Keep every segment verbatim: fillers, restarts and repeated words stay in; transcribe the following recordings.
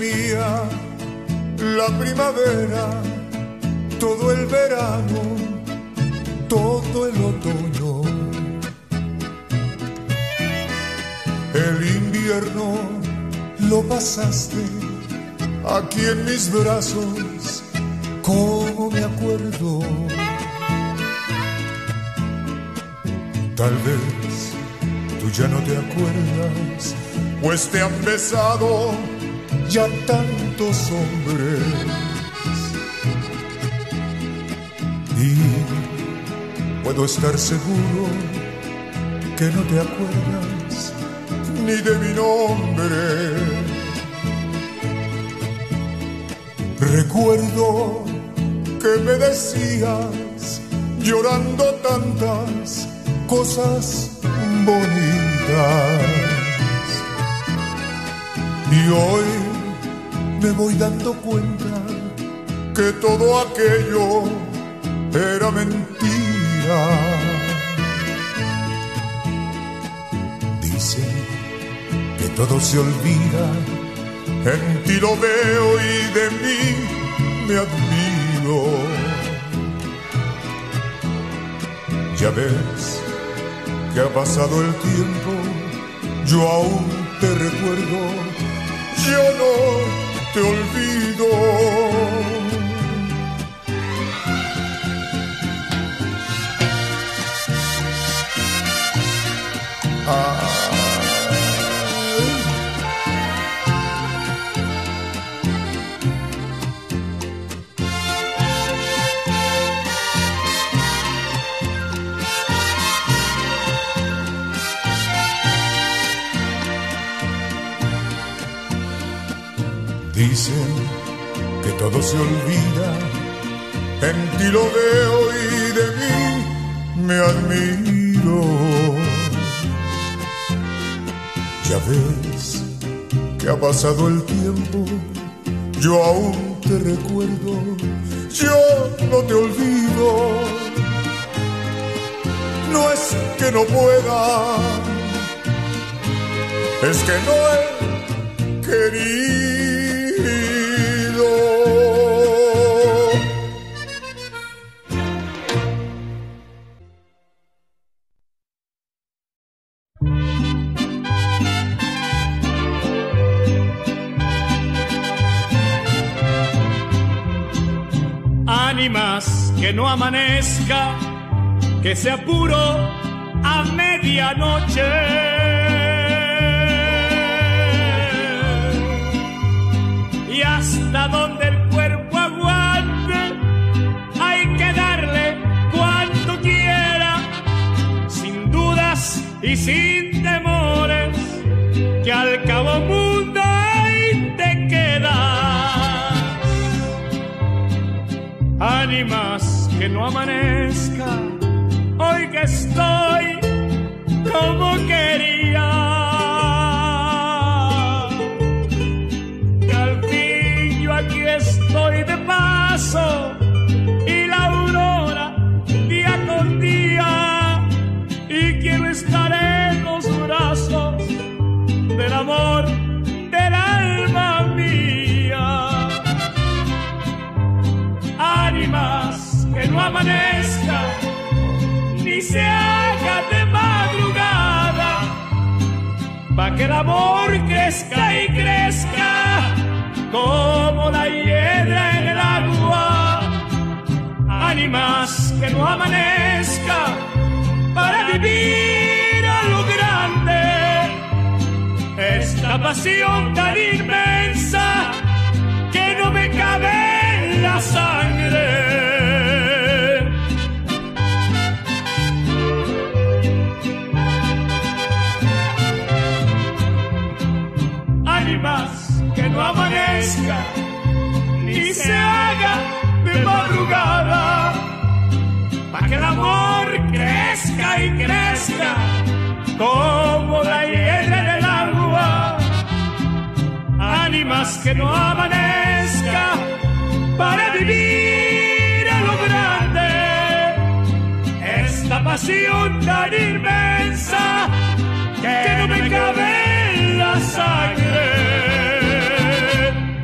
mía, la primavera, todo el verano, todo el otoño. El invierno lo pasaste aquí en mis brazos, como me acuerdo. Tal vez tú ya no te acuerdas, pues te han besado ya tantos hombres. Y puedo estar seguro que no te acuerdas ni de mi nombre. Recuerdo que me decías, llorando tantas cosas bonitas, y hoy me voy dando cuenta que todo aquello era mentira. Dicen que todo se olvida, en ti lo veo y de mí me admiro. Ya ves que ha pasado el tiempo, yo aún te recuerdo, yo no te olvido. Ah. Dicen que todo se olvida, en ti lo veo y de mí me admiro. Ya ves que ha pasado el tiempo, yo aún te recuerdo, yo no te olvido. No es que no pueda, es que no he querido. Ánimas, que no amanezca, que sea puro a medianoche. Y hasta donde el cuerpo aguante, hay que darle cuanto quiera, sin dudas y sin temores, que al cabo mundo ahí te quedas. Ánimas, que no amanezca, hoy que estoy como quería, que al fin yo aquí estoy de paso, y la aurora día con día, y quiero estar en los brazos del amor del alma mía. Ánimas, que no amanezca, ni se haga de madrugada, pa' que el amor crezca y crezca como la hiedra en el agua. Ánimas, que no amanezca, para vivir a lo grande esta pasión tan inmensa que no me cabe en la sangre. Que no amanezca, ni se haga de madrugada, pa' que el amor crezca y crezca como la hiedra en el agua. Ánimas, que no amanezca, para vivir a lo grande esta pasión tan inmensa que no me cabe en la sangre.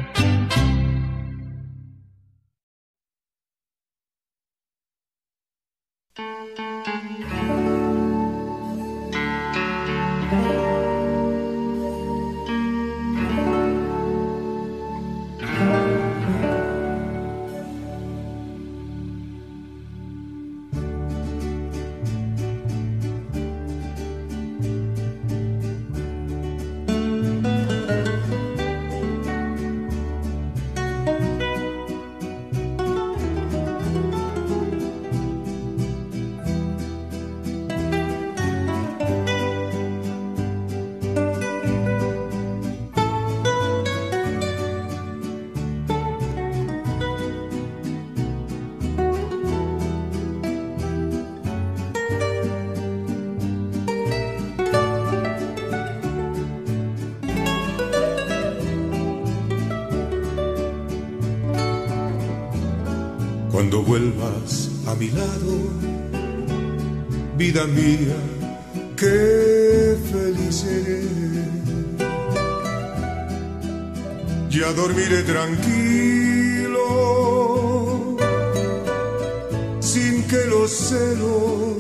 Cuando vuelvas a mi lado, vida mía, qué feliz seré. Ya dormiré tranquilo, sin que los celos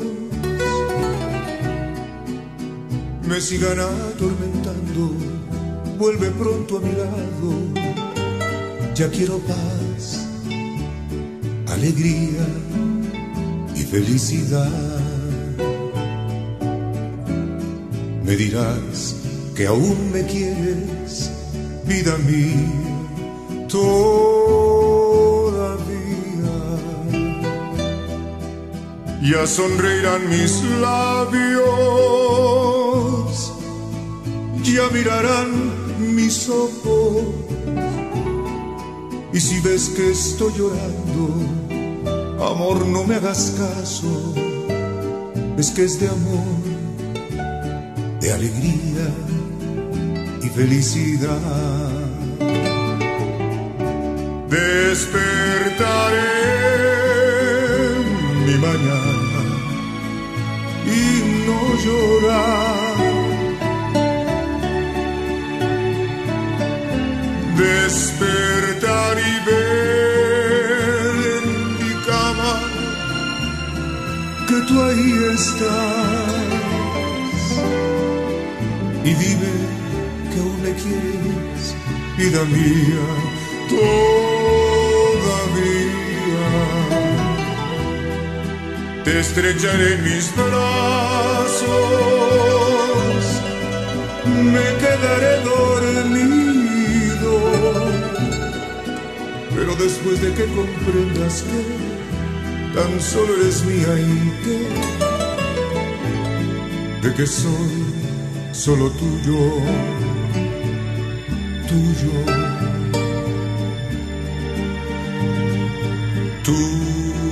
me sigan atormentando. Vuelve pronto a mi lado, ya quiero paz, alegría y felicidad. Me dirás que aún me quieres, vida mía, todavía. Ya sonreirán mis labios, ya mirarán mis ojos. Y si ves que estoy llorando, amor, no me hagas caso, es que es de amor, de alegría y felicidad. Despertaré mi mañana y no llorar. Despertar y ver en mi cama que tú ahí estás. Y dime que aún me quieres, vida mía, todavía. Te estrecharé en mis brazos, me quedaré dormido, pero después de que comprendas que tan solo eres mía y que de que soy solo tuyo, tuyo, tuyo.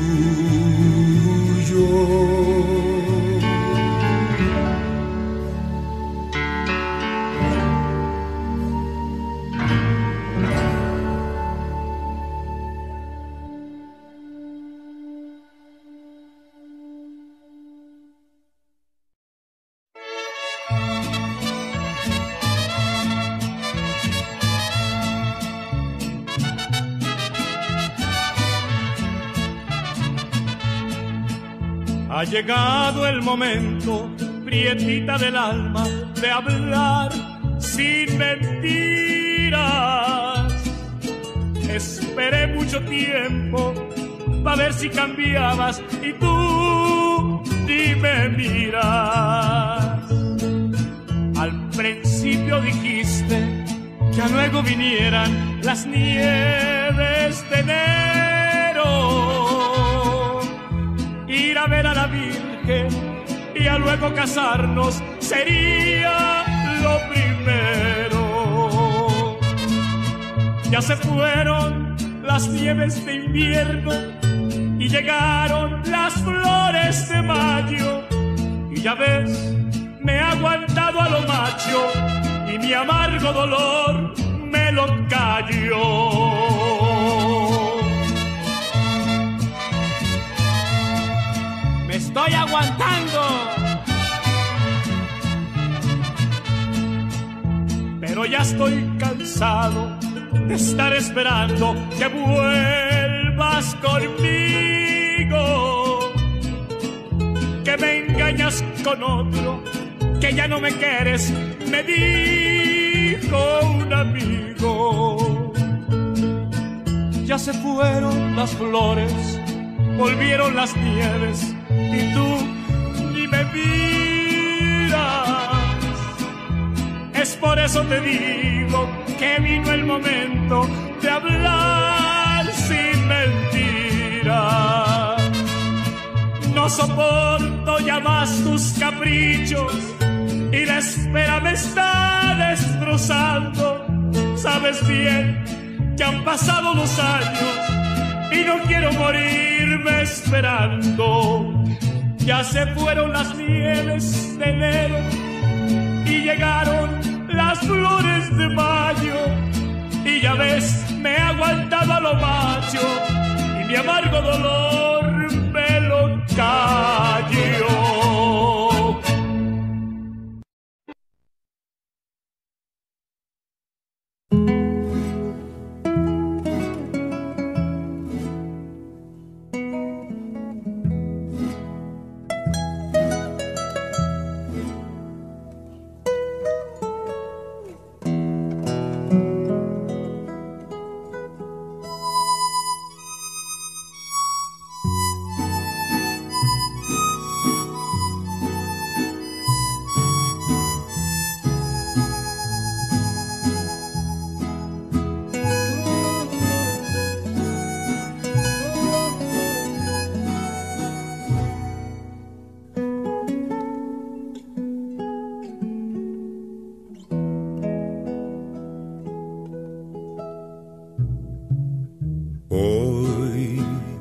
Ha llegado el momento, prietita del alma, de hablar sin mentiras. Esperé mucho tiempo para ver si cambiabas y tú ni me miras. Al principio dijiste que luego vinieran las nieves de enero, ir a ver a la Virgen y a luego casarnos sería lo primero. Ya se fueron las nieves de invierno y llegaron las flores de mayo, y ya ves, me he aguantado a lo macho y mi amargo dolor me lo callo. Estoy aguantando, pero ya estoy cansado de estar esperando que vuelvas conmigo. sueñas con otro, que ya no me quieres, me dijo un amigo. Ya se fueron las flores, volvieron las nieves, y tú ni me miras. Es por eso te digo que vino el momento de hablar sin mentiras. No soporto ya más tus caprichos y la espera me está destrozando. Sabes bien que han pasado los años y no quiero morirme esperando. Ya se fueron las nieves de enero y llegaron las flores de mayo, y ya ves, me he aguantado a lo macho y mi amargo dolor me lo callo. Hoy,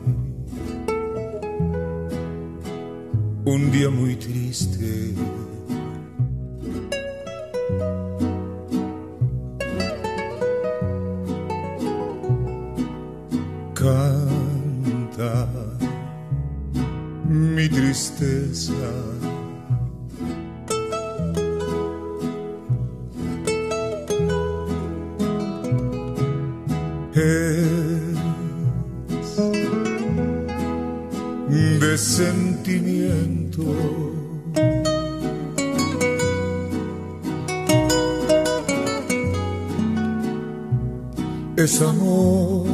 un día muy triste, canta mi tristeza. De sentimiento, es amor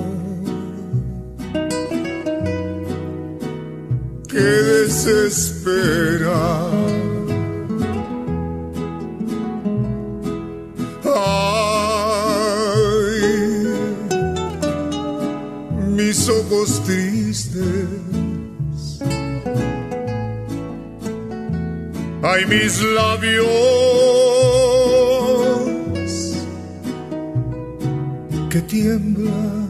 que desespera. Ay, mis ojos tristes, ay, mis labios que tiemblan.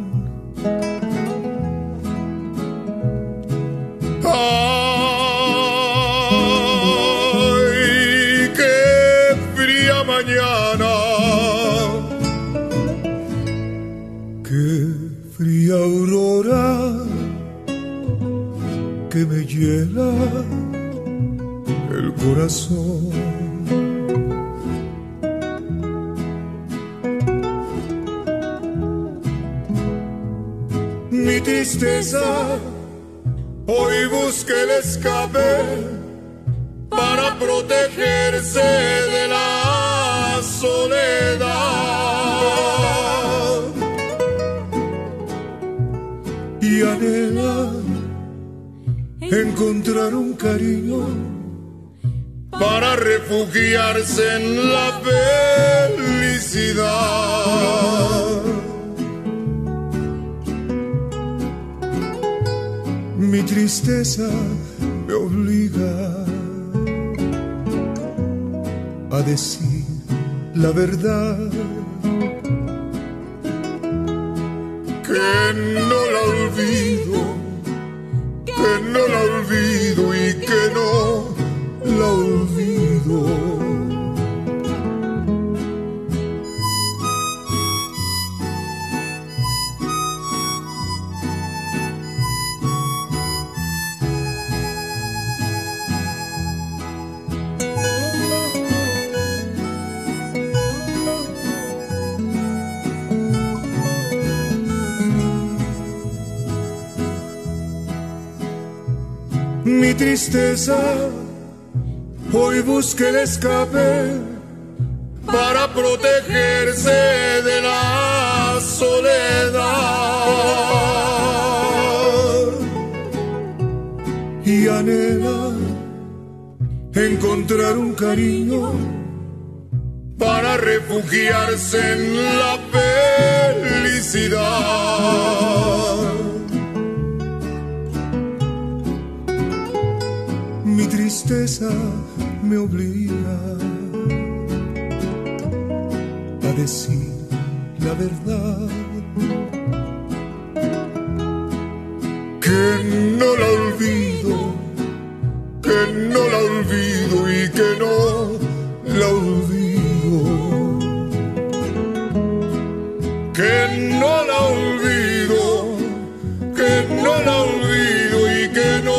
Ay, qué fría mañana, qué fría aurora que me hiela el corazón. Mi tristeza hoy busca el escape para protegerse de la soledad y anhela encontrar un cariño para refugiarse en la felicidad. Mi tristeza me obliga a decir la verdad, que no la olvido, que no la olvido y que no la olvido. Mi tristeza hoy busque el escape para protegerse de la soledad y anhela encontrar un cariño para refugiarse en la felicidad. Mi tristeza me obliga a decir la verdad, que no la olvido, que no la olvido y que no la olvido, que no la olvido, que no la olvido y que no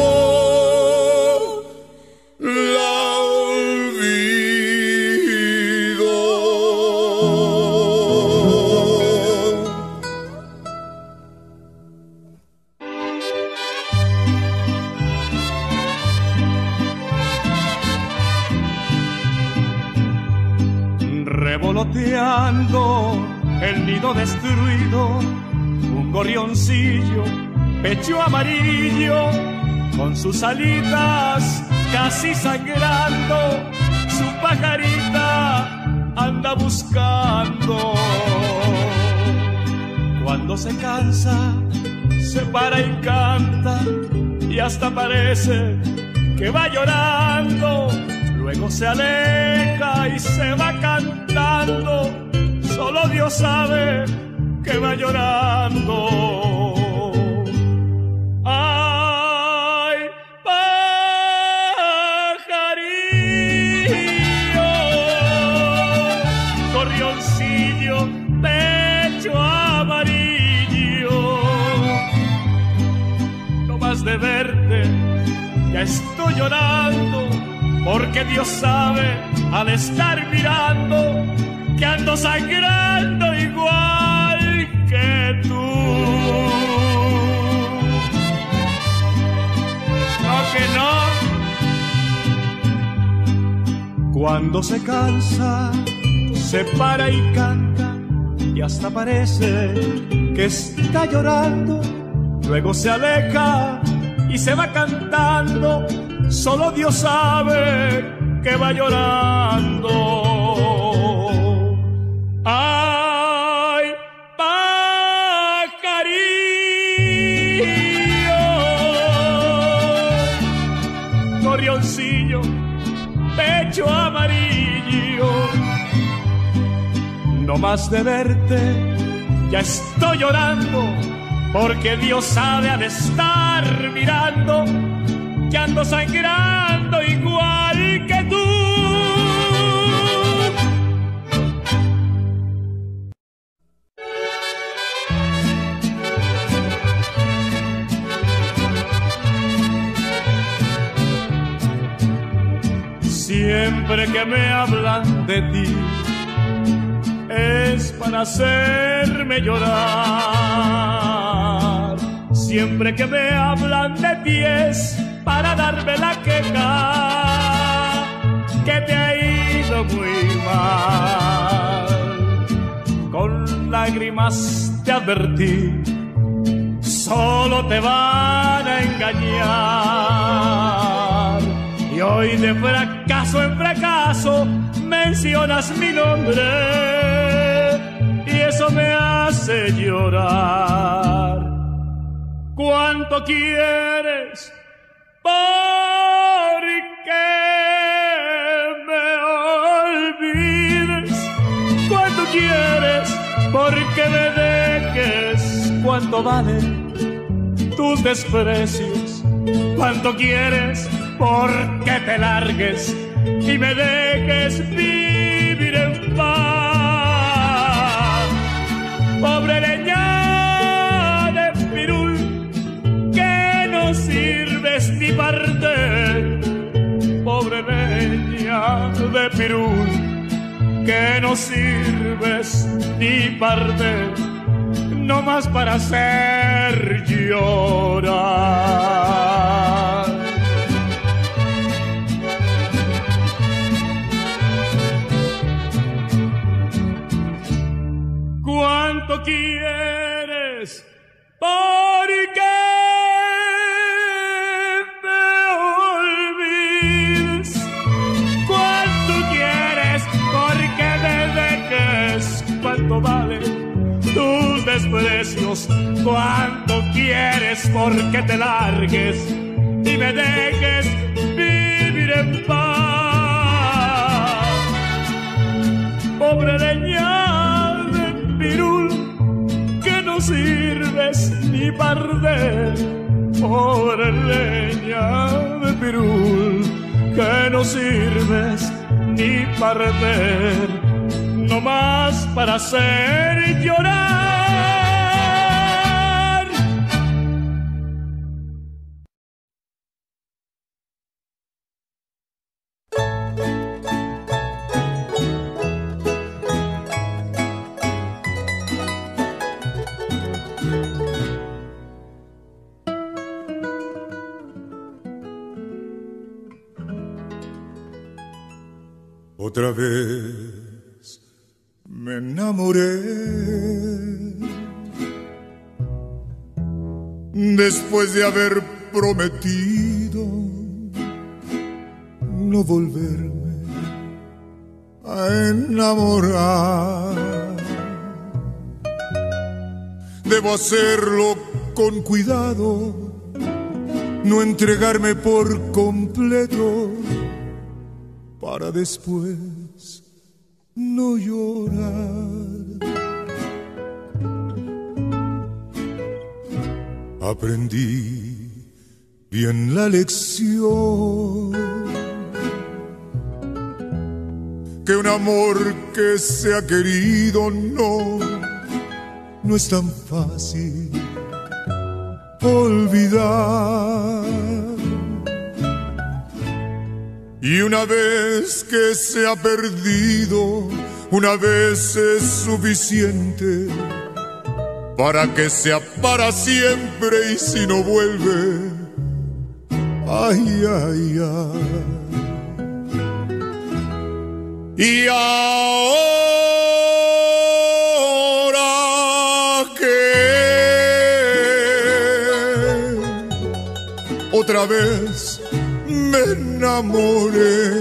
el nido destruido, un gorrioncillo, pecho amarillo, con sus alitas casi sangrando, su pajarita anda buscando. Cuando se cansa, se para y canta, y hasta parece que va llorando. Luego se aleja y se va cantando, solo Dios sabe que va llorando. Ay, pajarillo, gorrioncillo, pecho amarillo, no más de verte ya estoy llorando, porque Dios sabe, al estar mirando, que ando sangrando igual que tú. No, que no. Cuando se cansa, se para y canta, y hasta parece que está llorando. Luego se aleja y se va cantando, solo Dios sabe que va llorando. Ay, pajarillo, gorrioncillo, pecho amarillo, no más de verte ya estoy llorando, porque Dios sabe, al estar mirando, que ando sangrando igual que tú. Siempre que me hablan de ti es para hacerme llorar. Siempre que me hablan de ti es para darme la queja, que te ha ido muy mal. Con lágrimas te advertí, solo te van a engañar. Y hoy de fracaso en fracaso mencionas mi nombre, y eso me hace llorar. ¿Cuánto quieres? ¿Por qué me olvides? ¿Cuánto quieres? ¿Por qué me dejes? ¿Cuánto valen tus desprecios? ¿Cuánto quieres? ¿Por qué te largues y me dejes vivir en paz? Pobre leña de pirul, que no sirves ni parte. Pobre leña de pirul, que no sirves ni parte, no más para hacer llorar. Cuando quieres porque te largues y me dejes vivir en paz. Pobre leña de pirul, que no sirves ni para arder. Pobre leña de pirul, que no sirves ni para arder, no más para hacer llorar. Otra vez me enamoré, después de haber prometido no volverme a enamorar. Debo hacerlo con cuidado, no entregarme por completo, para después no llorar. Aprendí bien la lección, que un amor que se ha querido no, no es tan fácil olvidar. Y una vez que se ha perdido, una vez es suficiente para que sea para siempre, y si no vuelve, ay, ay, ay. Y ahora que otra vez me enamoré,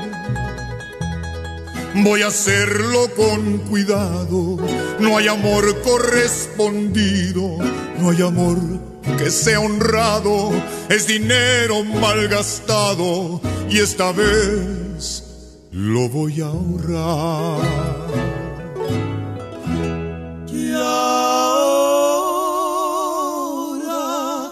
voy a hacerlo con cuidado. No hay amor correspondido, no hay amor que sea honrado, es dinero malgastado, y esta vez lo voy a ahorrar. Y ahora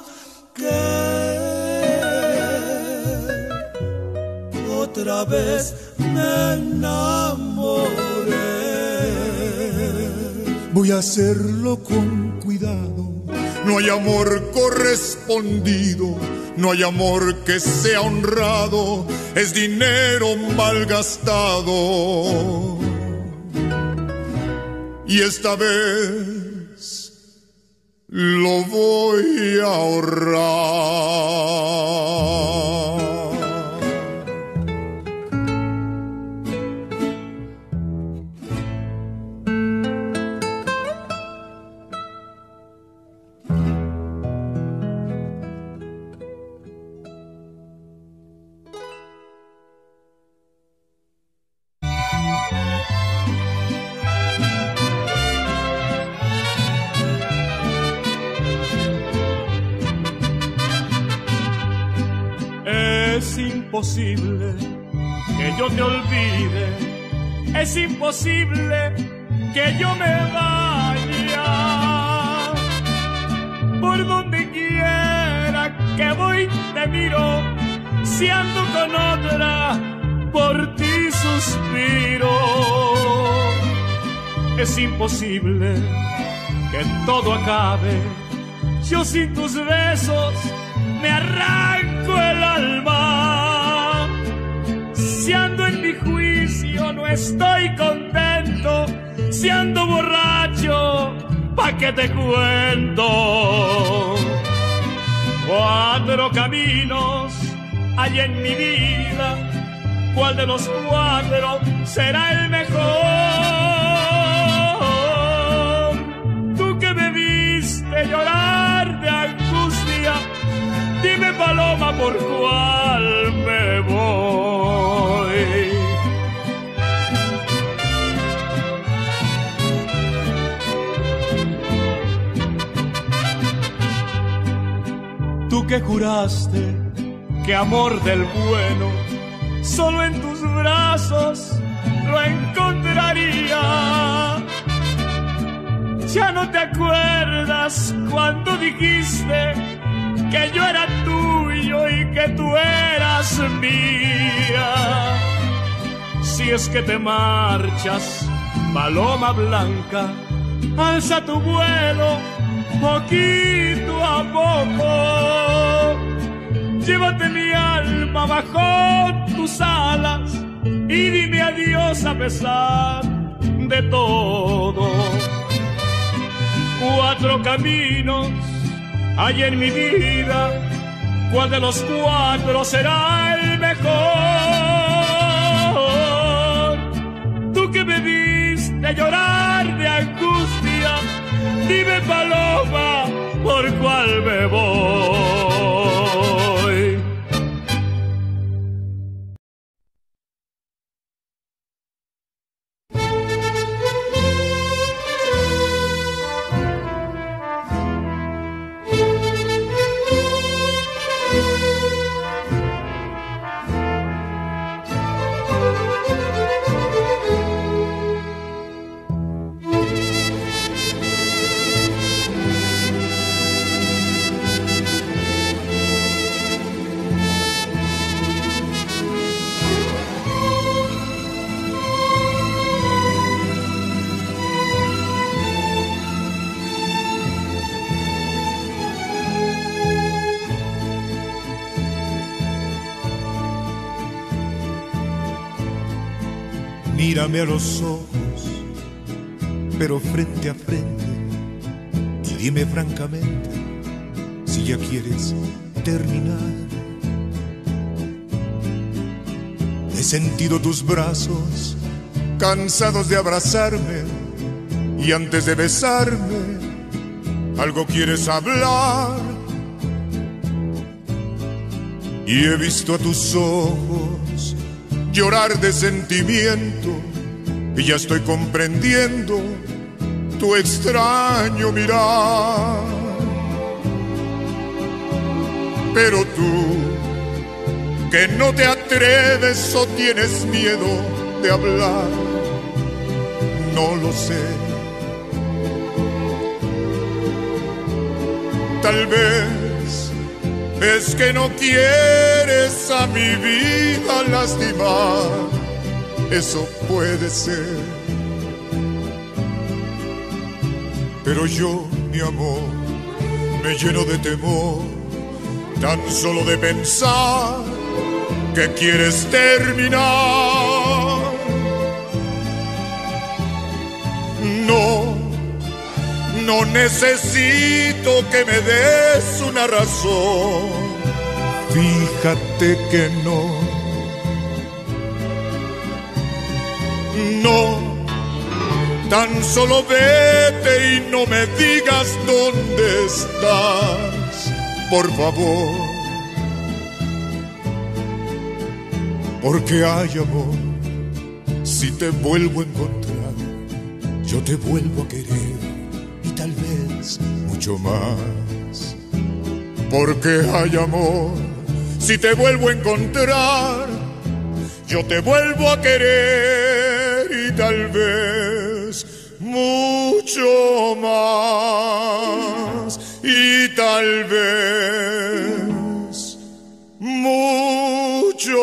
que otra vez me enamoré, voy a hacerlo con cuidado. No hay amor correspondido, no hay amor que sea honrado, es dinero malgastado. Y esta vez lo voy a ahorrar. Es imposible que yo te olvide, es imposible que yo me vaya. Por donde quiera que voy te miro, si ando con otra, por ti suspiro. Es imposible que todo acabe, yo sin tus besos me arranco el alma. Si ando en mi juicio no estoy contento, si ando borracho, ¿pa' qué te cuento? Cuatro caminos hay en mi vida, ¿cuál de los cuatro será el mejor? Tú que me viste llorar de angustia, dime, paloma, ¿por cuál me voy? Tú que juraste que amor del bueno solo en tus brazos lo encontraría. Ya no te acuerdas cuando dijiste que yo era tuyo y que tú eras mía. Si es que te marchas, paloma blanca, alza tu vuelo poquito a poco. Llévate mi alma bajo tus alas y dime adiós a pesar de todo. Cuatro caminos hay en mi vida, ¿cuál de los cuatro será el mejor? Tú que me viste llorar de angustia, dime paloma, ¿por cuál me voy? Mírame a los ojos, pero frente a frente, y dime francamente si ya quieres terminar. He sentido tus brazos cansados de abrazarme, y antes de besarme algo quieres hablar. Y he visto a tus ojos llorar de sentimiento, y ya estoy comprendiendo tu extraño mirar. Pero tú, que no te atreves o tienes miedo de hablar, no lo sé. Tal vez es que no quieres a mi vida lastimar, eso puede ser. Pero yo, mi amor, me lleno de temor, tan solo de pensar que quieres terminar. No, no necesito que me des una razón, fíjate que no. No, tan solo vete y no me digas dónde estás, por favor. Porque hay amor, si te vuelvo a encontrar, yo te vuelvo a querer y tal vez mucho más. Porque hay amor, si te vuelvo a encontrar, yo te vuelvo a querer y tal vez mucho más. Y tal vez mucho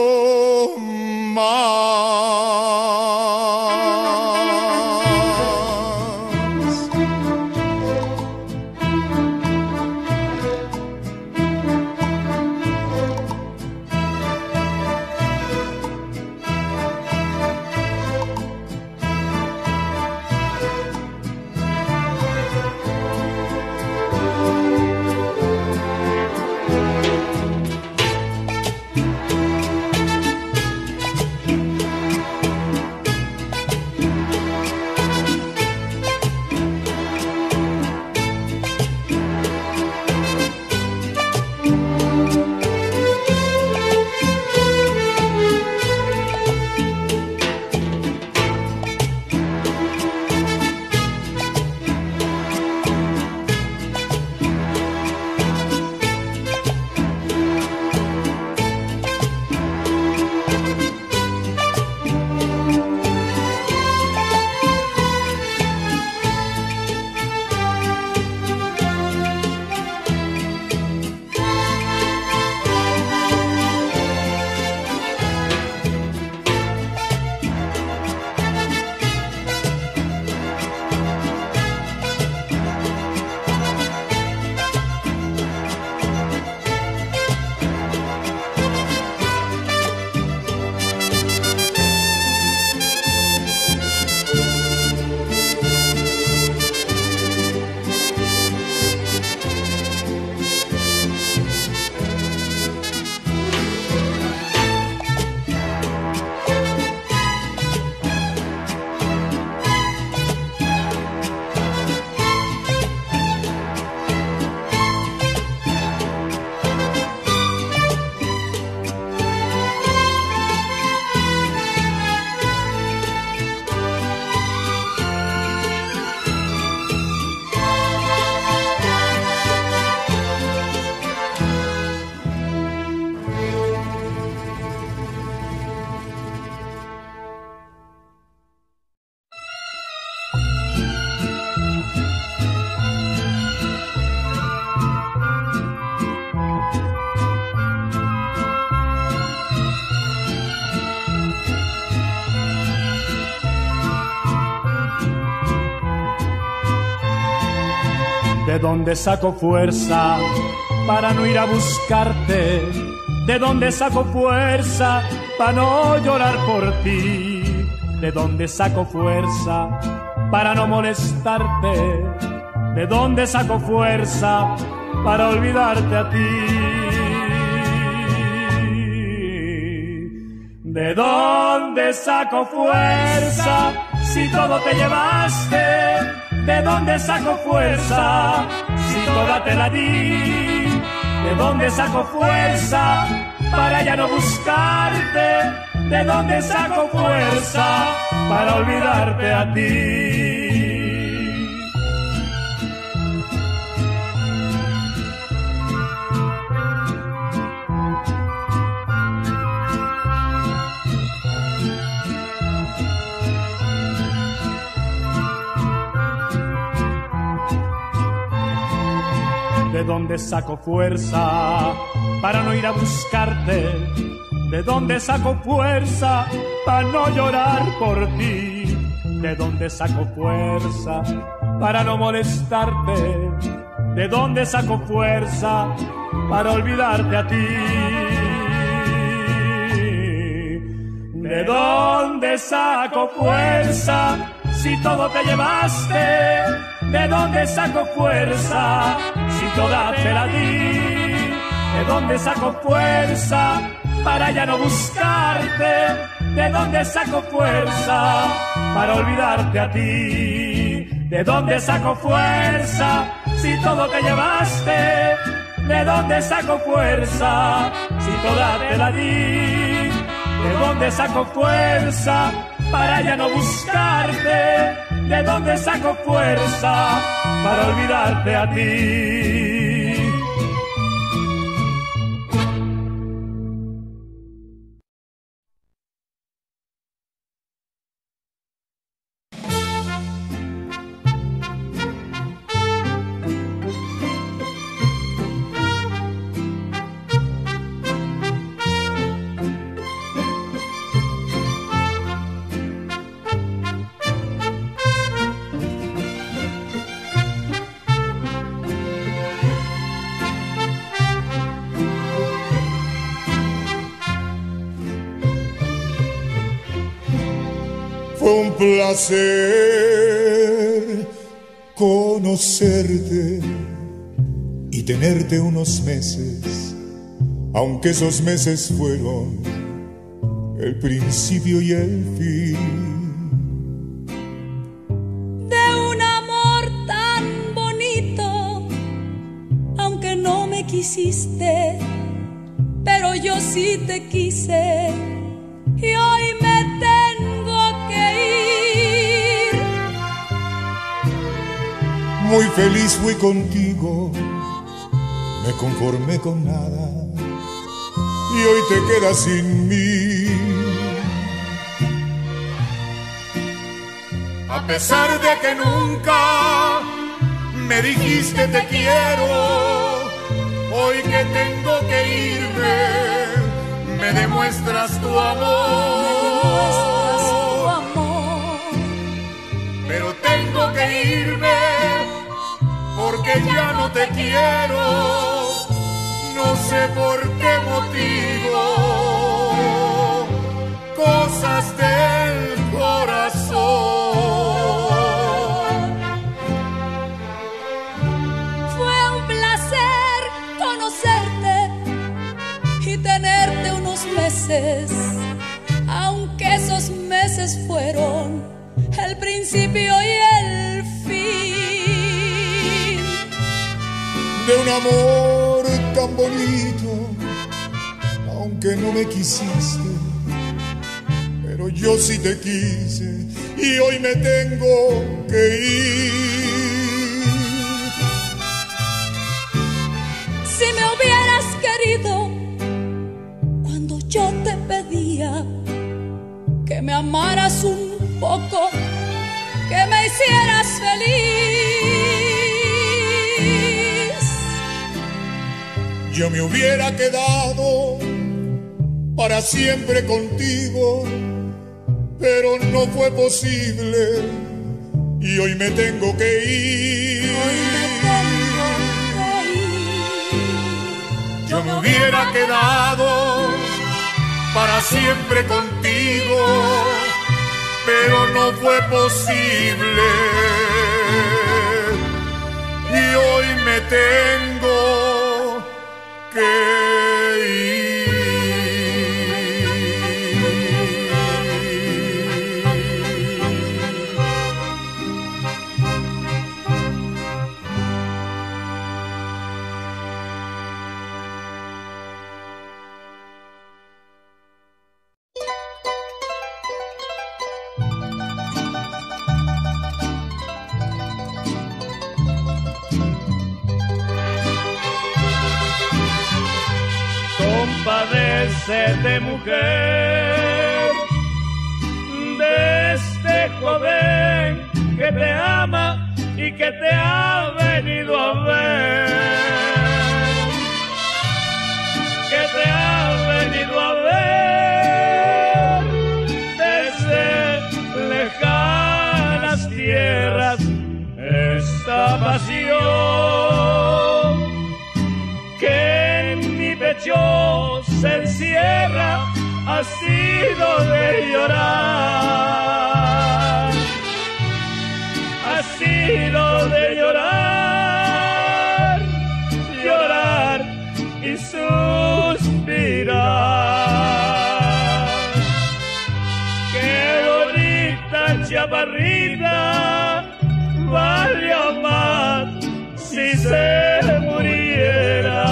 más. dónde saco fuerza para no ir a buscarte? ¿De dónde saco fuerza para no llorar por ti? ¿De dónde saco fuerza para no molestarte? ¿De dónde saco fuerza para olvidarte a ti? ¿De dónde saco fuerza si todo te llevaste? ¿De dónde saco fuerza si toda te la di? ¿De dónde saco fuerza para ya no buscarte? ¿De dónde saco fuerza para olvidarte a ti? ¿De dónde saco fuerza para no ir a buscarte? ¿De dónde saco fuerza para no llorar por ti? ¿De dónde saco fuerza para no molestarte? ¿De dónde saco fuerza para olvidarte a ti? ¿De dónde saco fuerza si todo te llevaste? ¿De dónde saco fuerza si toda te la di? ¿De dónde saco fuerza para ya no buscarte? ¿De dónde saco fuerza para olvidarte a ti? ¿De dónde saco fuerza si todo te llevaste? ¿De dónde saco fuerza si toda te la di? ¿De dónde saco fuerza para ya no buscarte? ¿De dónde saco fuerza para olvidarte a ti? Fue un placer conocerte y tenerte unos meses, aunque esos meses fueron el principio y el fin de un amor tan bonito. Aunque no me quisiste, pero yo sí te quise y hoy me tengo que ir. Muy feliz fui contigo, me conformé con nada y hoy te quedas sin mí. A pesar de que nunca me dijiste te quiero, hoy que tengo que irme, me demuestras tu amor. Pero tengo que irme porque ya no te quiero, no sé por qué motivo, cosas del corazón. Fue un placer conocerte y tenerte unos meses, aunque esos meses fueron el principio y el fin de un amor tan bonito. Aunque no me quisiste, pero yo sí te quise y hoy me tengo que ir. Si me hubieras querido cuando yo te pedía que me amaras un poco, que me hicieras feliz, yo me hubiera quedado para siempre contigo, pero no fue posible y hoy me tengo que ir. Hoy me tengo yo me hubiera quedado para siempre contigo, pero no fue posible y hoy me tengo que ir. Compadécete, mujer, de este joven que te ama y que te ha venido a ver, que te ha venido a ver desde lejanas tierras. Esta pasión que en mi pecho se encierra ha sido de llorar, ha sido de llorar, llorar y suspirar. Qué bonita chaparrita valía más si se muriera,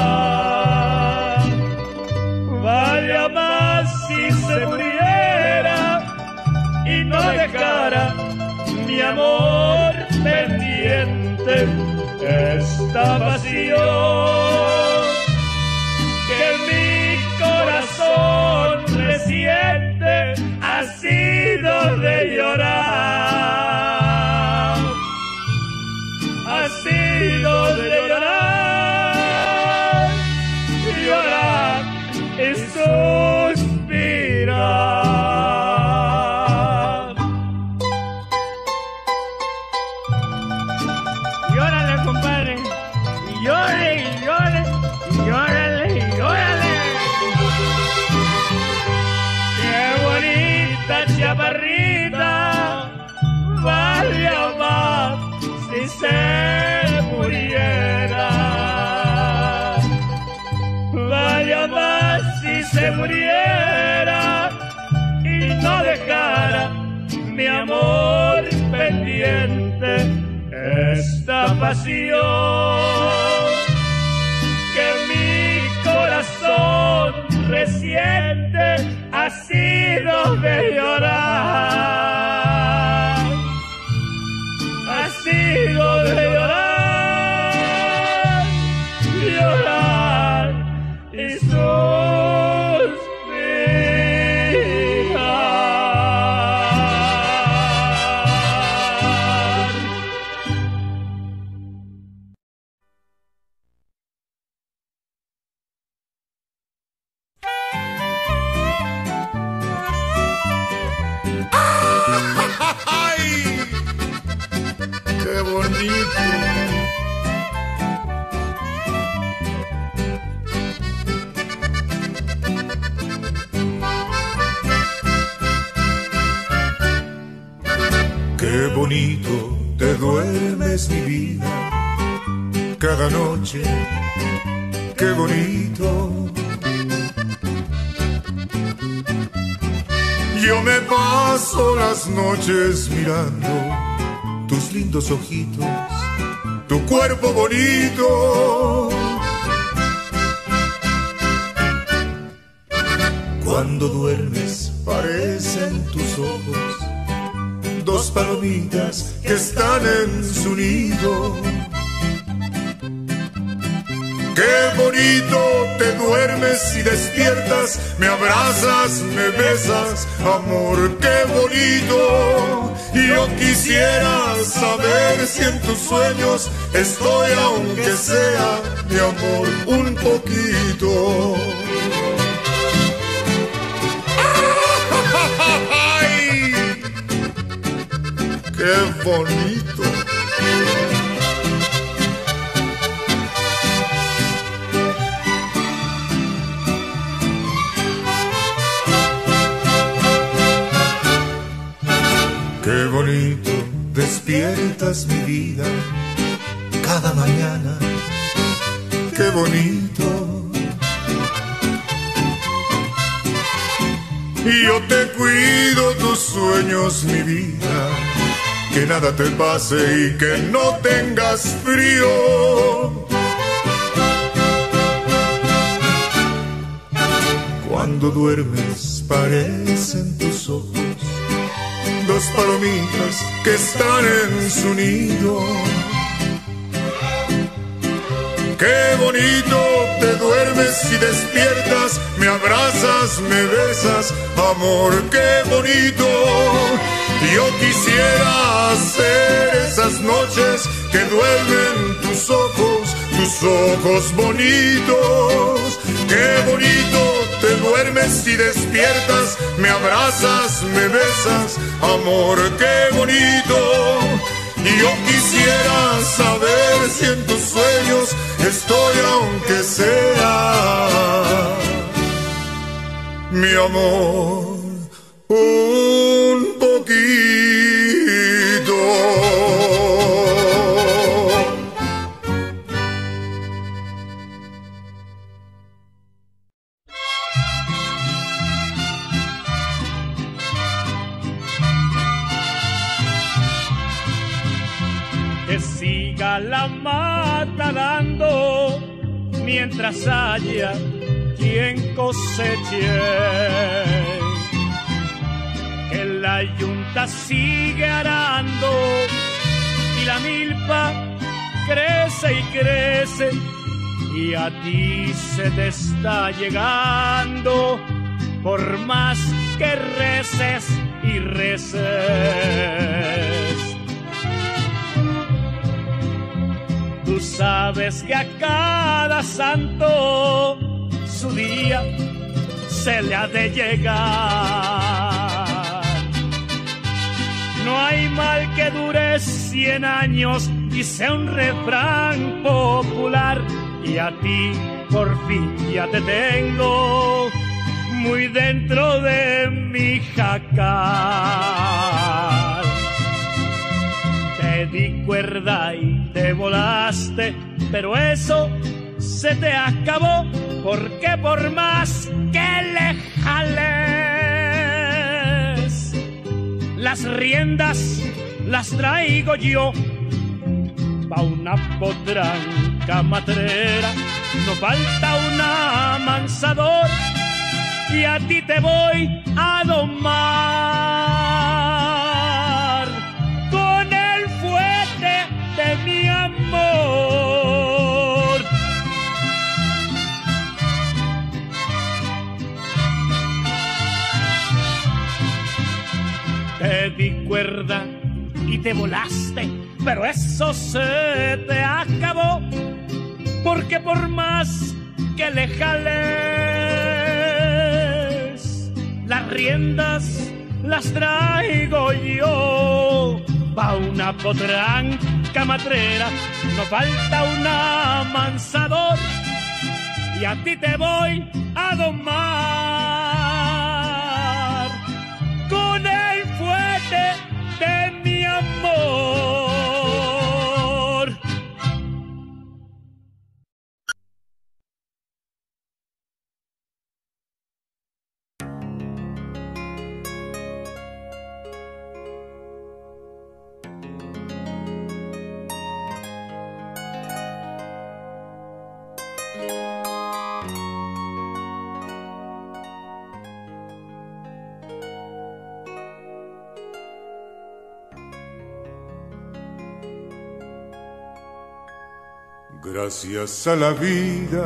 valía más si se muriera y no dejara mi amor pendiente. Esta pasión que mi corazón resiente ha sido de llorar, ha sido de llorar, llorar y suspirar. Llórale, compadre, y llore, y llore, y llórale, y llórale. Qué bonita chaparrita valía más si se muriera, valía más si se muriera y no dejara mi amor pendiente. Esta pasión que mi corazón resiente ha sido de llorar, ha sido de llorar, llorar y suspirar. ¡Ay! ¡Qué bonito! Qué bonito te duermes, mi vida, cada noche. Qué bonito. Yo me paso las noches mirando tus lindos ojitos, tu cuerpo bonito. Cuando duermes parecen tus ojos dos palomitas que están en su nido. Qué bonito te duermes y despiertas, me abrazas, me besas, amor, qué bonito. Y yo quisiera saber si en tus sueños estoy, aunque sea, mi amor, un poquito. ¡Ay! ¡Qué bonito! bonito despiertas mi vida cada mañana. Qué bonito. Y yo te cuido tus sueños, mi vida. Que nada te pase y que no tengas frío. Cuando duermes parecen tus ojos dos palomitas que están en su nido. Qué bonito te duermes y despiertas, me abrazas, me besas, amor, qué bonito. Yo quisiera hacer esas noches que duermen tus ojos, tus ojos bonitos. Qué bonito te duermes y despiertas, me abrazas, me besas, amor, qué bonito. Y yo quisiera saber si en tus sueños estoy, aunque sea, mi amor, un poquito. Que siga la mata dando mientras haya quien coseche. Que la yunta sigue arando y la milpa crece y crece y a ti se te está llegando por más que reces y reces. Tú sabes que a cada santo su día se le ha de llegar. No hay mal que dure cien años, dice un refrán popular. Y a ti por fin ya te tengo muy dentro de mi jacal. Te di cuerda y te volaste, pero eso se te acabó, porque por más que le jales, las riendas las traigo yo. Pa' una potranca matrera no falta un amansador, y a ti te voy a domar con el fuete de mi amor. Te di cuerda y te volaste, pero eso se te acabó, porque por más que le jales, las riendas las traigo yo. Pa' una potranca matrera no falta un amansador, y a ti te voy a domar con el fuete de mi amor. Gracias a la vida,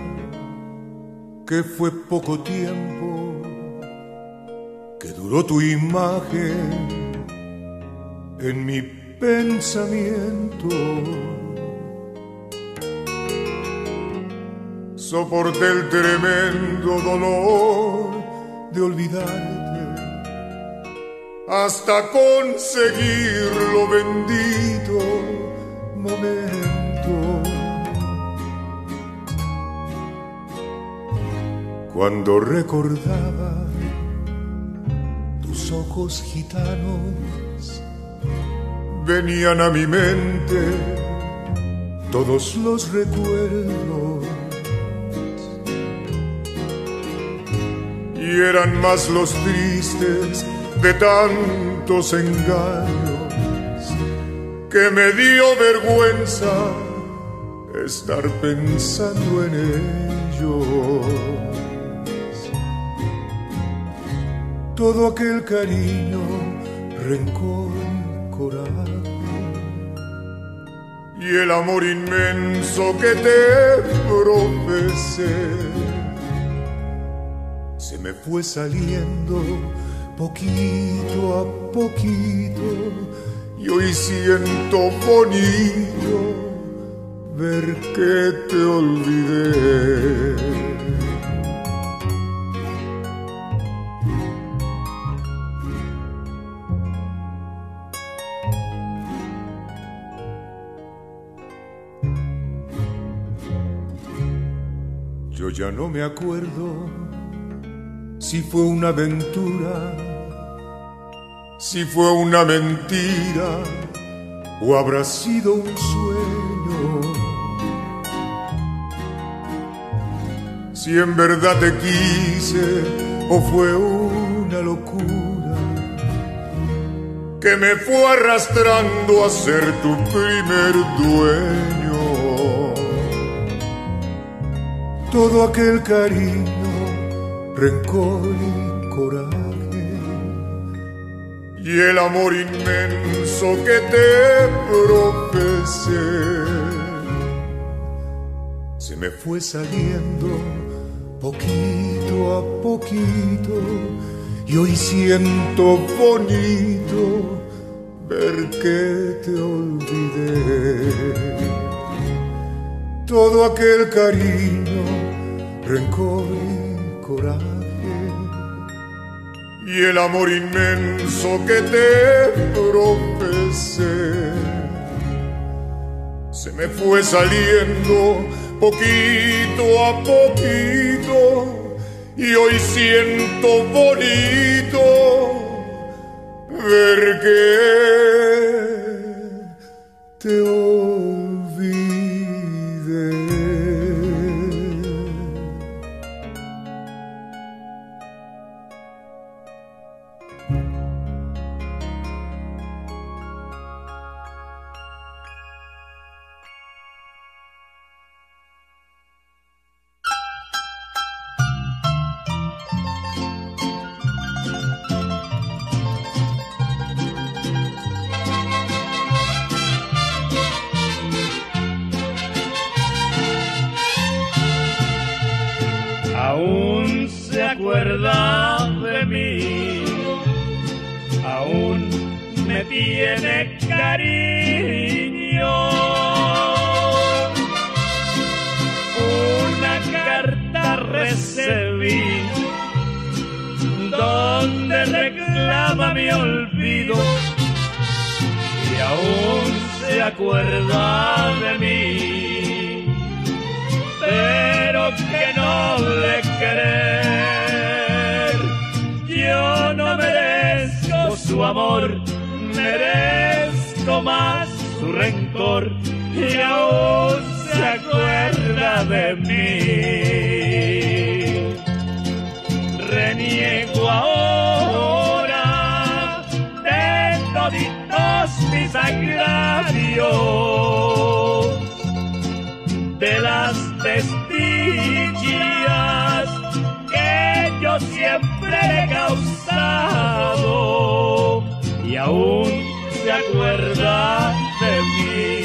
que fue poco tiempo, que duró tu imagen en mi pensamiento. Soporté el tremendo dolor de olvidarte hasta conseguir lo bendito momento. Cuando recordaba tus ojos gitanos venían a mi mente todos los recuerdos y eran más los tristes de tantos engaños que me dio vergüenza estar pensando en ellos. Todo aquel cariño, rencor y coraje y el amor inmenso que te profesé se me fue saliendo poquito a poquito y hoy siento bonito ver que te olvidé. Yo ya no me acuerdo si fue una aventura, si fue una mentira o habrá sido un sueño. Si en verdad te quise o fue una locura que me fue arrastrando a ser tu primer dueño. Todo aquel cariño, rencor y coraje y el amor inmenso que te profesé se me fue saliendo poquito a poquito y hoy siento bonito ver que te olvidé. Todo aquel cariño, rencor y coraje y el amor inmenso que te profesé se me fue saliendo poquito a poquito y hoy siento bonito ver que te olvidé. Aún se acuerda de mí, aún me tiene cariño. Una carta recibí donde reclama mi olvido y aún se acuerda de mí. Pero que noble querer, yo no merezco su amor, merezco más su rencor y aún se acuerda de mí. Reniego ahora de toditos mis agravios, de las desdichas que yo siempre he causado y aún se acuerda de mí.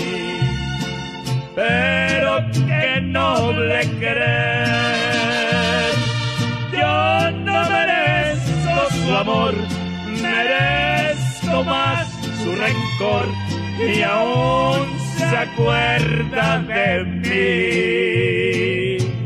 Pero qué noble querer, yo no merezco su amor, merezco más su rencor y aún se acuerda de mí.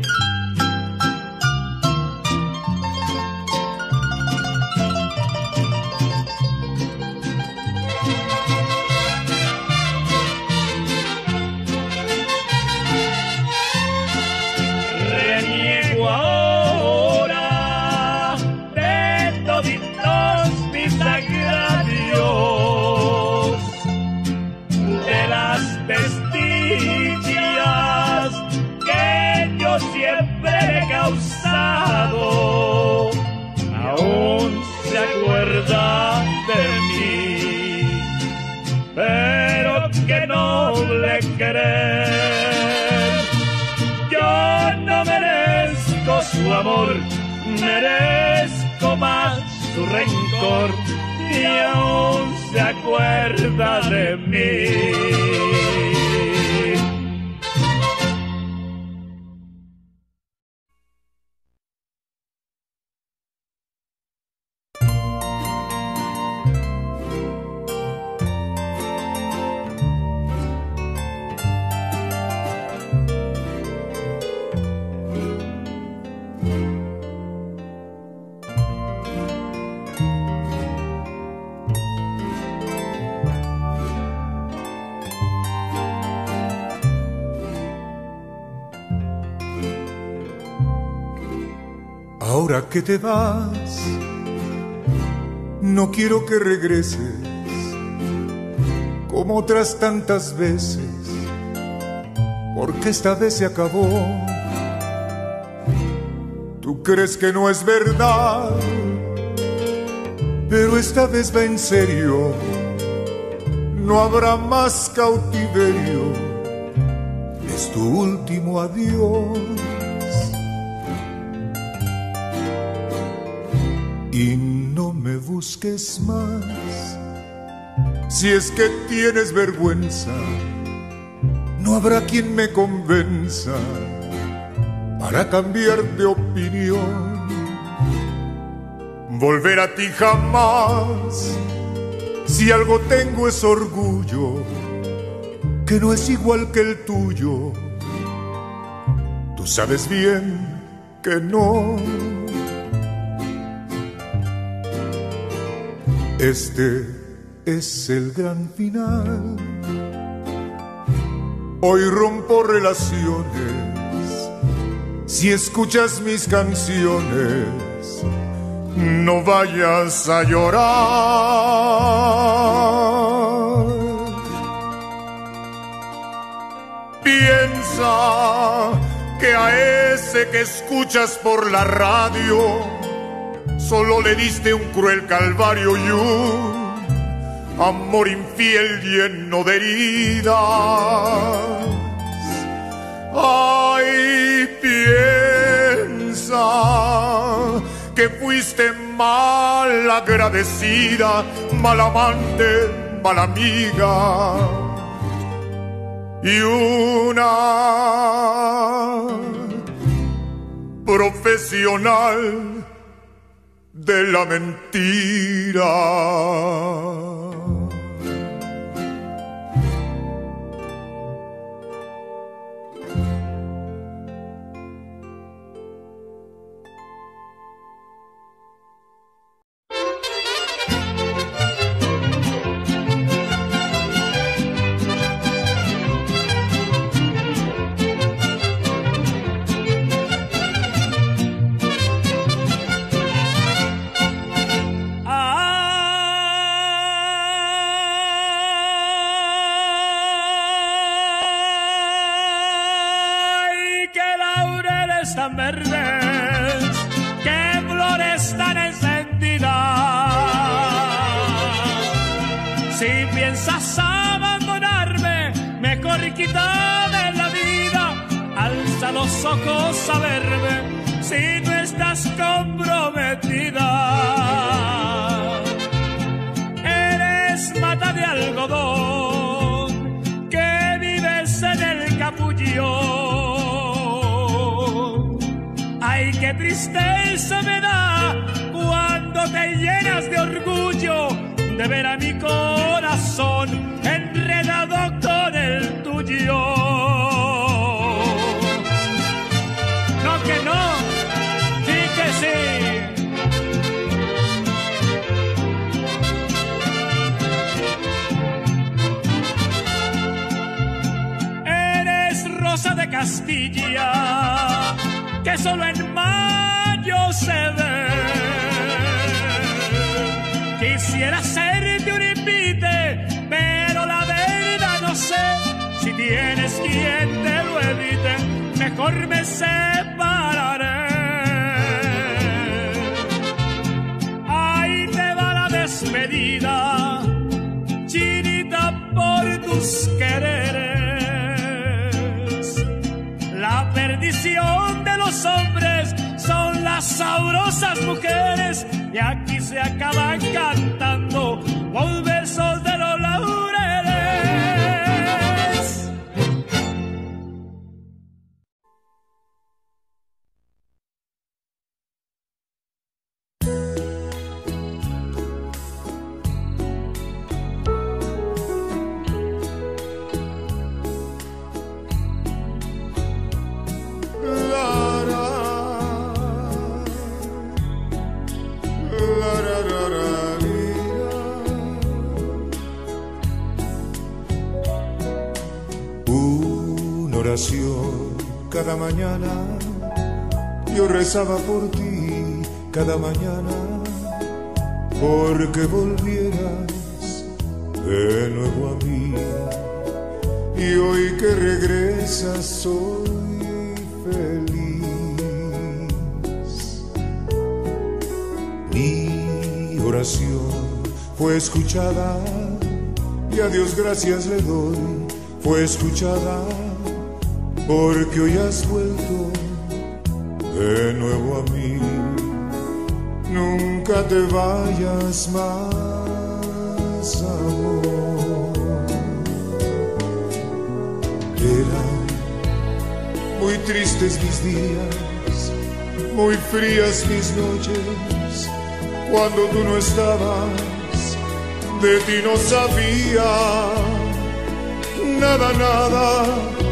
Reniego ahora de toditos mis agravios, siempre le he causado, aún se acuerda de mí. Pero qué noble querer, yo no merezco su amor, merezco más su rencor, y aún se acuerda de mí. Ahora que te vas, no quiero que regreses como otras tantas veces, porque esta vez se acabó. Tú crees que no es verdad, pero esta vez va en serio. No habrá más cautiverio, es tu último adiós. Y no me busques más, si es que tienes vergüenza, no habrá quien me convenza para cambiar de opinión. Volver a ti jamás, si algo tengo es orgullo, que no es igual que el tuyo. Tú sabes bien que no. Este es el gran final. Hoy rompo relaciones. Si escuchas mis canciones, no vayas a llorar. Piensa que a ese que escuchas por la radio solo le diste un cruel calvario y un amor infiel lleno de heridas. Ay, piensa que fuiste mal agradecida, mal amante, mala amiga y una profesional de la mentira. Quítame la vida, alza los ojos a verme si no estás comprometida. Eres mata de algodón que vives en el capullo. Ay, qué tristeza me da cuando te llenas de orgullo de ver a mi corazón enredado con el tuyo. No, que no, sí que sí. Eres rosa de Castilla que solo en mayo se ve. Quisiera serte un invite, pero la verdad no sé si tienes quien te lo evite. Mejor mejor me separaré. Ahí te va la despedida, chinita, por tus quereres. La perdición de los hombres son las sabrosas mujeres, y aquí se acaban cantando los versos de los laureles. Cada mañana yo rezaba por ti, cada mañana, porque volvieras de nuevo a mí. Y hoy que regresas soy feliz. Mi oración fue escuchada y a Dios gracias le doy, fue escuchada. Porque hoy has vuelto de nuevo a mí. Nunca te vayas más, amor. Eran muy tristes mis días, muy frías mis noches, cuando tú no estabas, de ti no sabía nada, nada.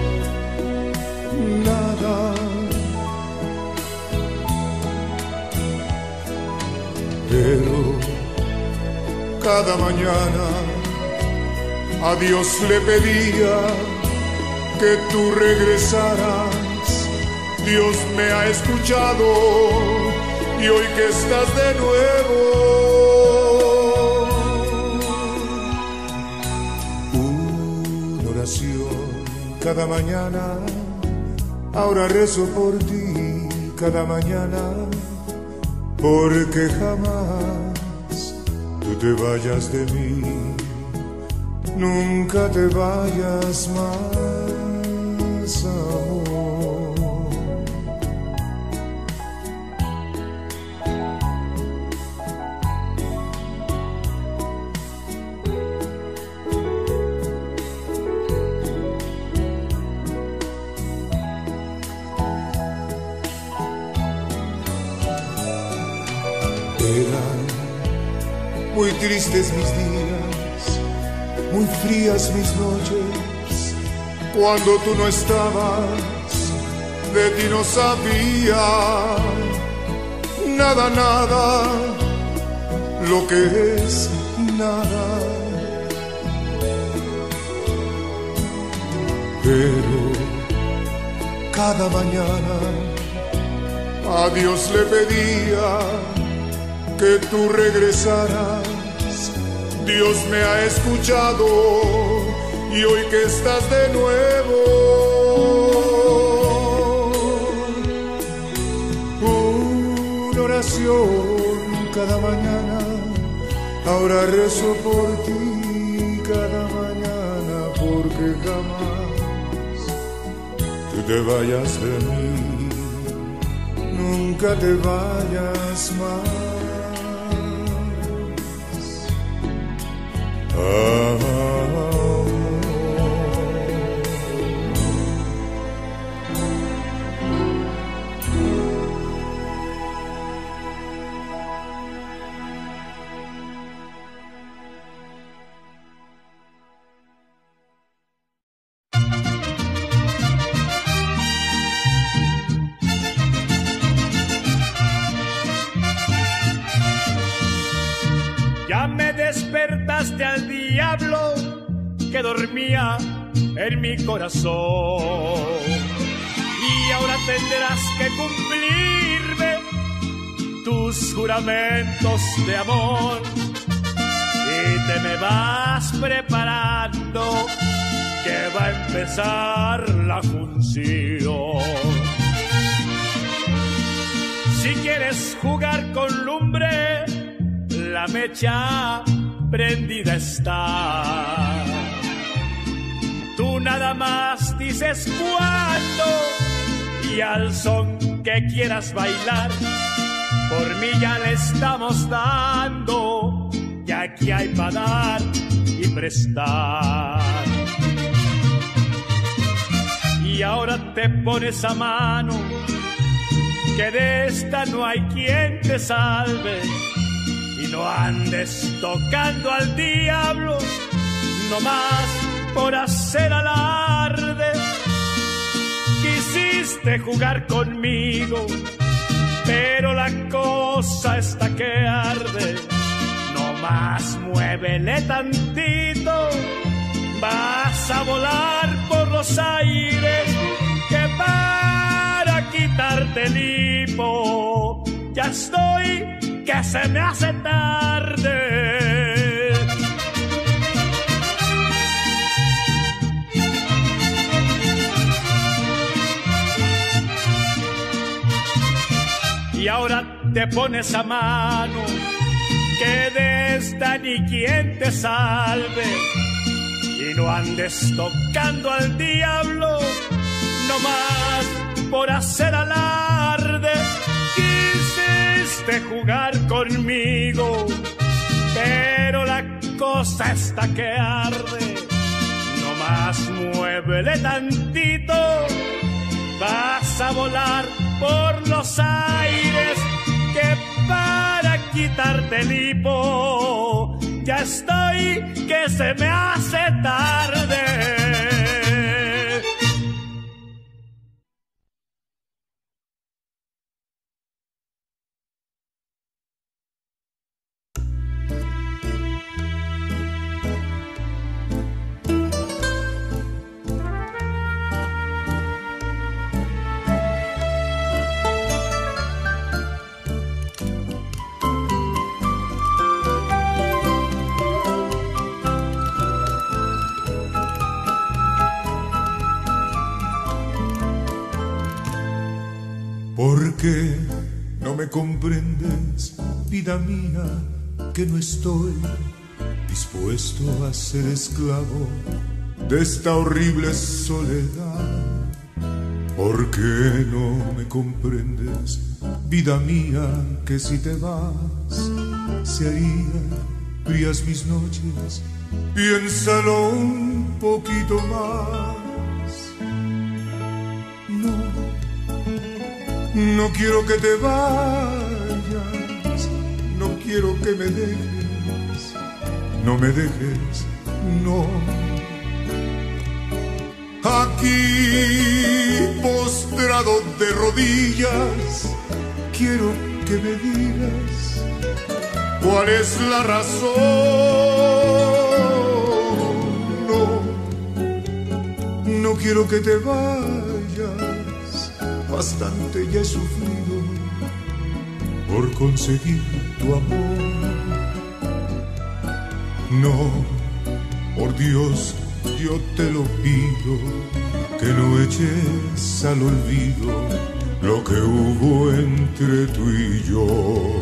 Pero cada mañana a Dios le pedía que tú regresaras. Dios me ha escuchado y hoy que estás de nuevo, una oración cada mañana. Ahora rezo por ti cada mañana, porque jamás tú te vayas de mí, nunca te vayas más, amor. Eran muy tristes mis días, muy frías mis noches, cuando tú no estabas, de ti no sabía nada, nada, lo que es nada. Pero cada mañana a Dios le pedía que tú regresaras. Dios me ha escuchado y hoy que estás de nuevo, una oración cada mañana. Ahora rezo por ti cada mañana, porque jamás tú te vayas de mí, nunca te vayas más. Ya me despertaste al diablo que dormía en mi corazón, y ahora tendrás que cumplirme tus juramentos de amor, y te me vas preparando que va a empezar la función. quieres jugar con lumbre, la mecha prendida está. Tú nada más dices cuándo y al son que quieras bailar. Por mí ya le estamos dando, y aquí hay para dar y prestar. Y ahora te pones a mano, que de esta no hay quien te salve. Y no andes tocando al diablo, nomás por hacer alarde. Quisiste jugar conmigo, pero la cosa está que arde. Nomás muévele tantito, vas a volar por los aires, que para quitarte el hipo ya estoy, que se me hace tarde. Y ahora te pones a mano, que de esta ni quien te salve. Y no andes tocando al diablo, nomás por hacer alarde. Quisiste jugar conmigo, pero la cosa está que arde. Nomás muévele tantito, vas a volar por los aires, que para quitarte el hipo ya estoy, que se me hace tarde. ¿Por qué no me comprendes, vida mía, que no estoy dispuesto a ser esclavo de esta horrible soledad? ¿Por qué no me comprendes, vida mía, que si te vas se harían frías mis noches? Piénsalo un poquito más. No, no quiero que te vayas, no quiero que me dejes, no me dejes, no. Aquí postrado de rodillas, quiero que me digas cuál es la razón. No, no quiero que te vayas, bastante ya he sufrido por conseguir tu amor. No, por Dios, yo te lo pido, que no eches al olvido lo que hubo entre tú y yo.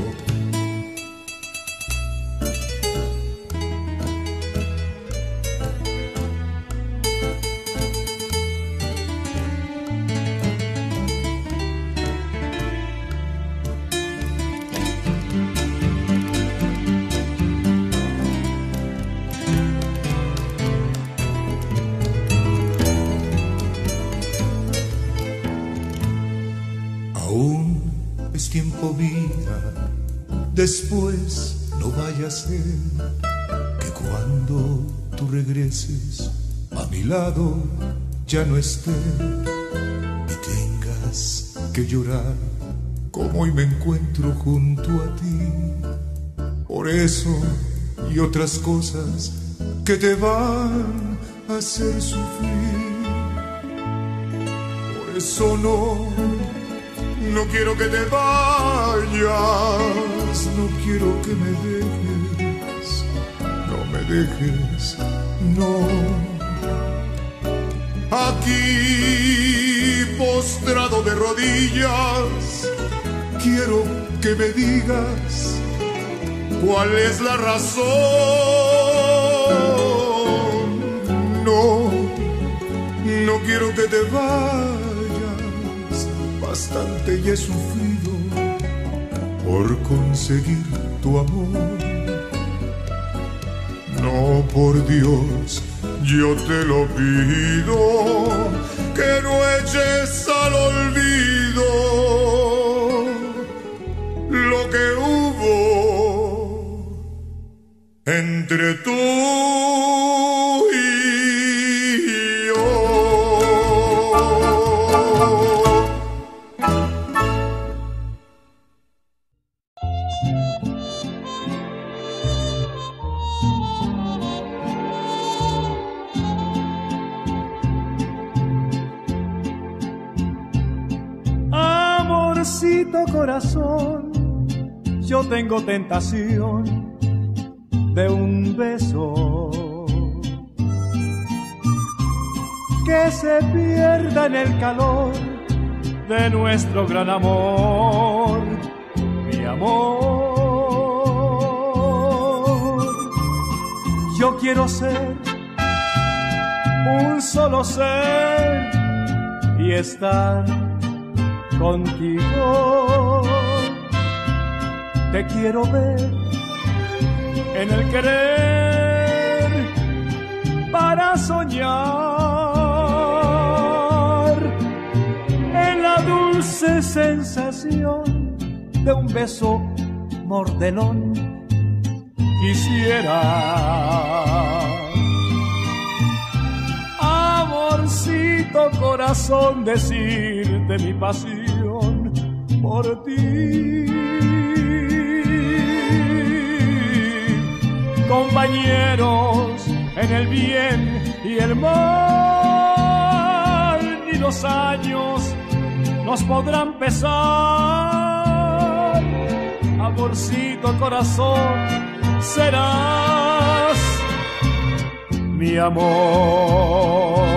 Después no vaya a ser que cuando tú regreses a mi lado ya no esté y tengas que llorar como hoy me encuentro junto a ti. Por eso y otras cosas que te van a hacer sufrir. Por eso no, no quiero que te vayas, no quiero que me dejes, no me dejes, no. Aquí postrado de rodillas, quiero que me digas cuál es la razón. No, no quiero que te vayas, bastante ya he sufrido por conseguir tu amor. No, por Dios, yo te lo pido, que no eches al olvido lo que hubo entre tú y yo. Amorcito corazón, yo tengo tentación de un beso que se pierda en el calor de nuestro gran amor, mi amor. Yo quiero ser un solo ser y estar contigo. Te quiero ver en el querer para soñar, en la dulce sensación de un beso mordelón. Quisiera, amorcito corazón, decirte mi pasión por ti. Compañeros en el bien y el mal, ni los años nos podrán pesar. Amorcito corazón, serás mi amor.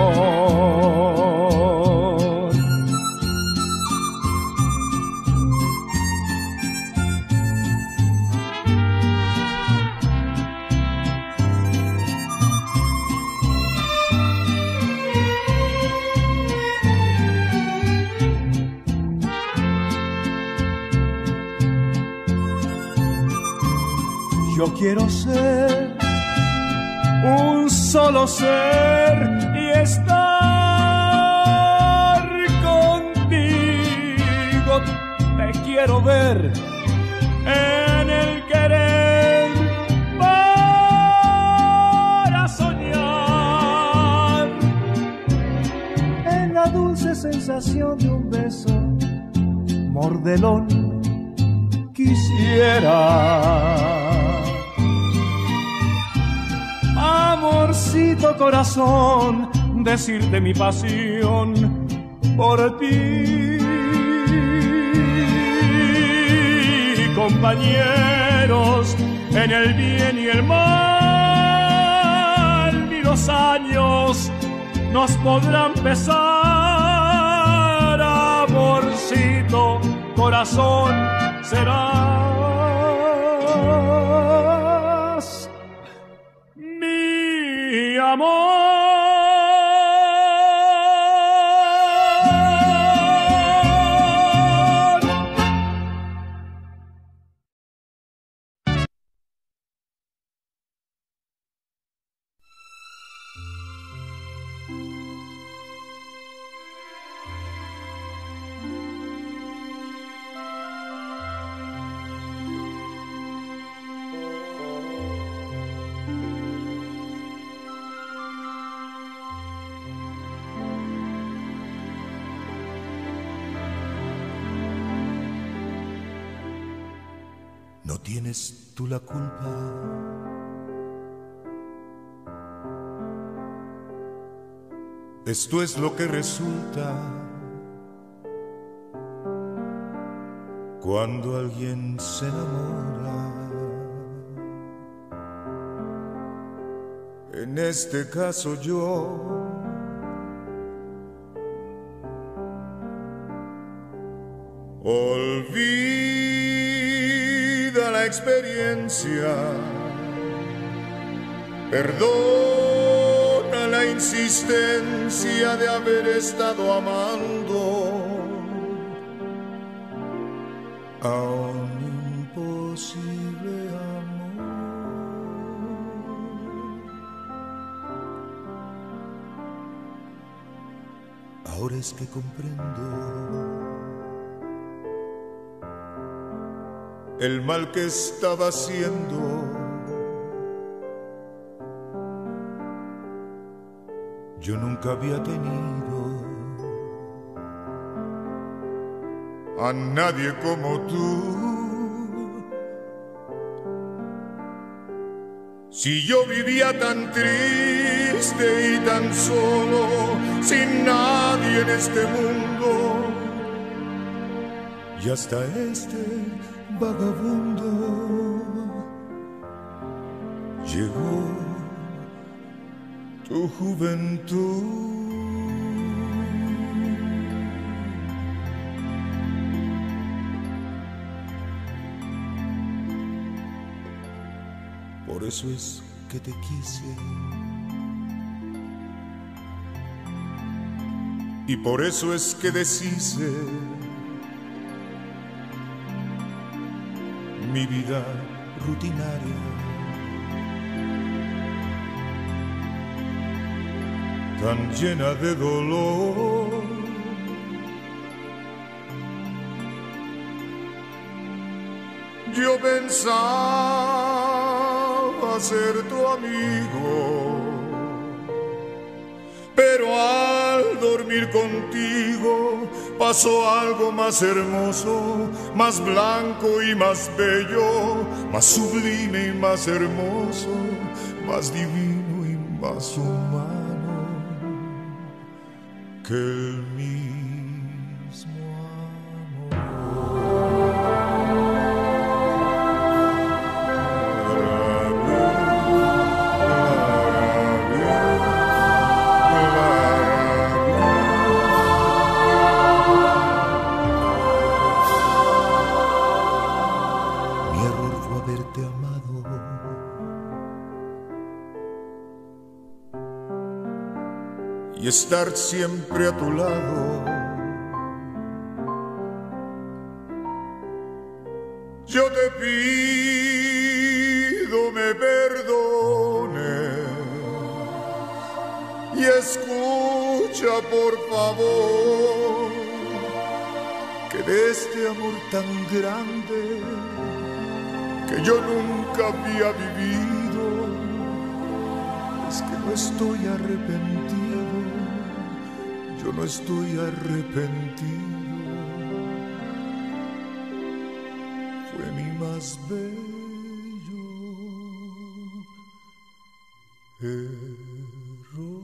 Yo quiero ser un solo ser y estar contigo. Te quiero ver en el querer para soñar, en la dulce sensación de un beso mordelón. Quisiera, amorcito corazón, decirte mi pasión por ti. Compañeros en el bien y el mal, ni los años nos podrán pesar. Amorcito corazón, serás mi amor. No tienes tú la culpa. Esto es lo que resulta cuando alguien se enamora. En este caso yo Olvida la experiencia, perdona la insistencia de haber estado amando a un imposible amor. Ahora es que comprendo el mal que estaba haciendo. Yo nunca había tenido a nadie como tú. Si yo vivía tan triste y tan solo, sin nadie en este mundo, y hasta este vagabundo llegó tu juventud. Por eso es que te quise, y por eso es que deshice mi vida rutinaria, tan llena de dolor. Yo pensaba ser tu amigo, pero al dormir contigo pasó algo más hermoso, más blanco y más bello, más sublime y más hermoso, más divino y más humano que el mismo y estar siempre a tu lado. Yo te pido me perdones y escucha por favor que de este amor tan grande que yo nunca había vivido, es que no estoy arrepentido. Yo no estoy arrepentido, fue mi más bello error.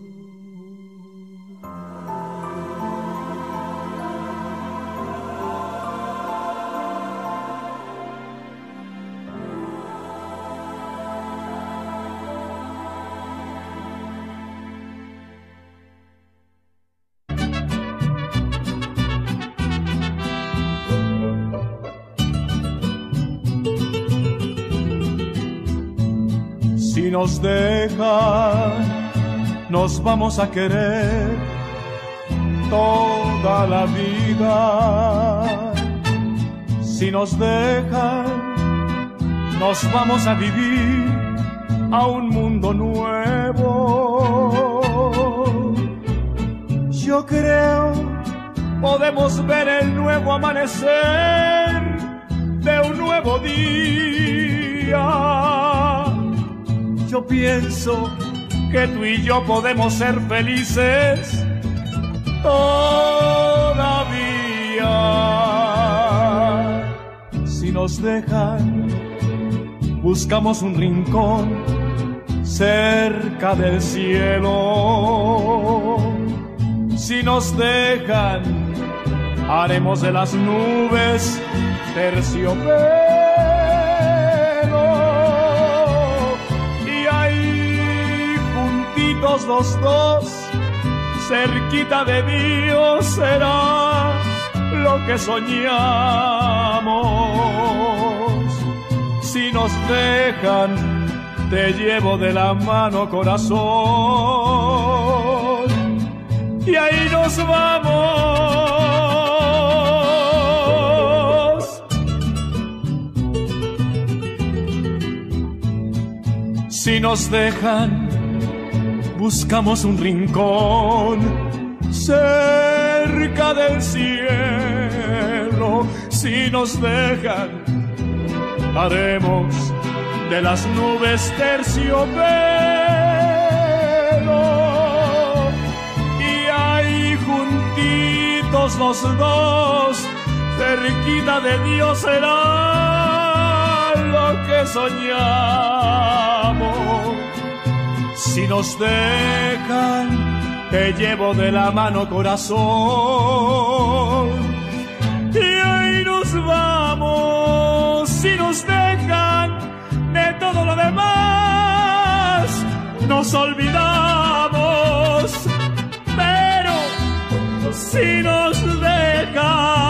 Si nos dejan, nos vamos a querer toda la vida. Si nos dejan, nos vamos a vivir a un mundo nuevo. Yo creo podemos ver el nuevo amanecer de un nuevo día. Yo pienso que tú y yo podemos ser felices todavía. Si nos dejan, buscamos un rincón cerca del cielo. Si nos dejan, haremos de las nubes terciopelo. Los dos, cerquita de Dios será lo que soñamos. Si nos dejan, te llevo de la mano, corazón, y ahí nos vamos. Si nos dejan, buscamos un rincón cerca del cielo. Si nos dejan, haremos de las nubes terciopelo, y ahí juntitos los dos, cerquita de Dios, será lo que soñamos. Si nos dejan, te llevo de la mano, corazón, y ahí nos vamos. Si nos dejan, de todo lo demás nos olvidamos, pero si nos dejan,